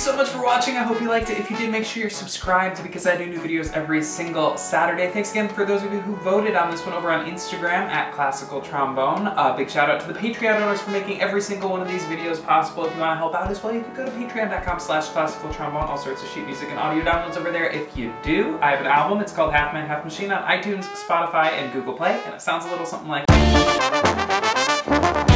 so much for watching. I hope you liked it. If you did, make sure you're subscribed because I do new videos every single Saturday. Thanks again for those of you who voted on this one over on Instagram at Classical Trombone. Big shout out to the Patreon owners for making every single one of these videos possible. If you want to help out as well, you can go to patreon.com/classicaltrombone. All sorts of sheet music and audio downloads over there if you do. I have an album. It's called Half Man, Half Machine on iTunes, Spotify, and Google Play, and it sounds a little something like